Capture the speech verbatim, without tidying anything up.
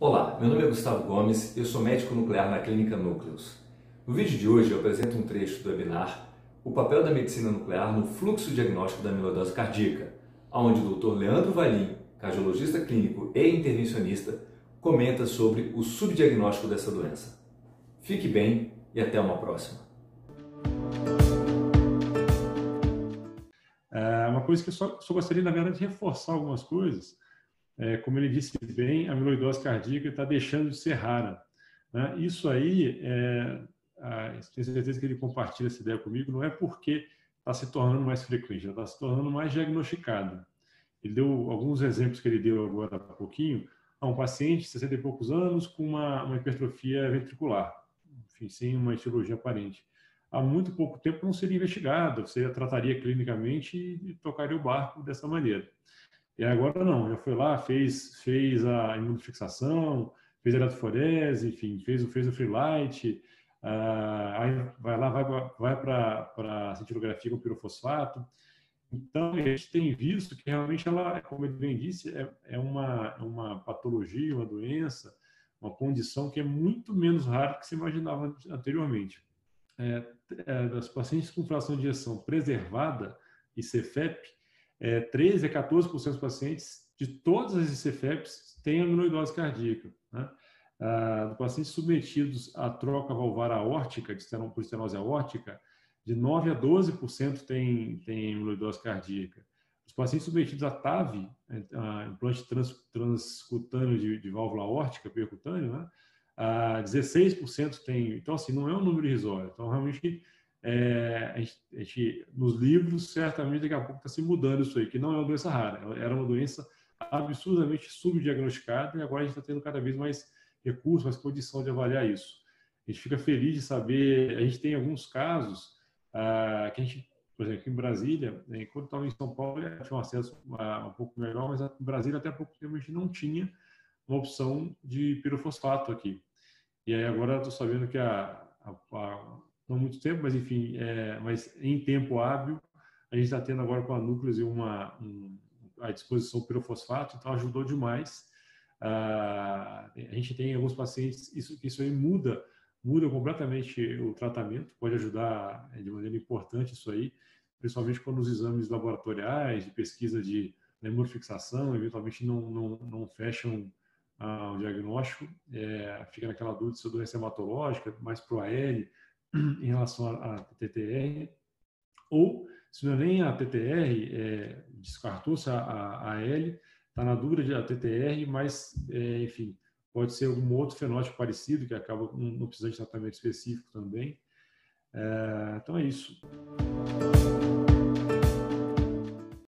Olá, meu nome é Gustavo Gomes, eu sou médico nuclear na Clínica Núcleos. No vídeo de hoje eu apresento um trecho do webinar O papel da medicina nuclear no fluxo diagnóstico da amiloidose cardíaca, onde o doutor Leandro Valim, cardiologista clínico e intervencionista, comenta sobre o subdiagnóstico dessa doença. Fique bem e até uma próxima. É uma coisa que eu só, só gostaria, na verdade, de reforçar algumas coisas. É, como ele disse bem, a amiloidose cardíaca está deixando de ser rara, né? Isso aí, é, a, tenho certeza que ele compartilha essa ideia comigo, não é porque está se tornando mais frequente, já está se tornando mais diagnosticada. Ele deu alguns exemplos que ele deu agora há pouquinho, a um paciente de sessenta e poucos anos com uma, uma hipertrofia ventricular, enfim, sem uma etiologia aparente. Há muito pouco tempo não seria investigado, você trataria clinicamente e tocaria o barco dessa maneira. E agora não, já foi lá, fez, fez a imunofixação, fez a eletroforese, enfim, fez, fez o free light, uh, aí vai lá, vai, vai para a cintilografia com pirofosfato. Então, a gente tem visto que realmente ela, como ele bem disse, é, é, uma, é uma patologia, uma doença, uma condição que é muito menos rara do que se imaginava anteriormente. É, é, das pacientes com fração de ejeção preservada e C F E P, é, treze a quatorze por cento dos pacientes de todas as C F E Ps têm amiloidose cardíaca, né? Ah, dos pacientes submetidos à troca valvar aórtica, de estenose, por estenose aórtica, de nove a doze por cento tem, tem amiloidose cardíaca. Os pacientes submetidos a T A V, a implante trans, transcutâneo de, de válvula aórtica percutânea, né? Ah, dezesseis por cento tem. Então, assim, não é um número irrisório. Então, realmente, é, a gente, a gente, nos livros, certamente, daqui a pouco está se mudando isso aí, que não é uma doença rara. Era uma doença absurdamente subdiagnosticada e agora a gente está tendo cada vez mais recursos, mais condição de avaliar isso. A gente fica feliz de saber. A gente tem alguns casos ah, que a gente, por exemplo, aqui em Brasília, né, enquanto estava em São Paulo, tinha um acesso ah, um pouco melhor, mas em Brasília, até há pouco tempo, a gente não tinha uma opção de pirofosfato aqui. E aí agora estou sabendo que a, a, a, não muito tempo, mas enfim, é, mas em tempo hábil, a gente está tendo agora com a Núcleos uma um, à disposição pirofosfato, então ajudou demais. Ah, a gente tem alguns pacientes, isso, isso aí muda, muda completamente o tratamento, pode ajudar de maneira importante isso aí, principalmente quando os exames laboratoriais, de pesquisa de imunofixação, eventualmente não, não, não fecham o diagnóstico, é, fica naquela dúvida se a doença é hematológica, mais para o A L em relação à T T R, ou se não é nem a T T R, é, descartou-se a, a, a L, está na dúvida de a T T R, mas, é, enfim, pode ser algum outro fenótipo parecido, que acaba não, não precisando de tratamento específico também. É, então é isso.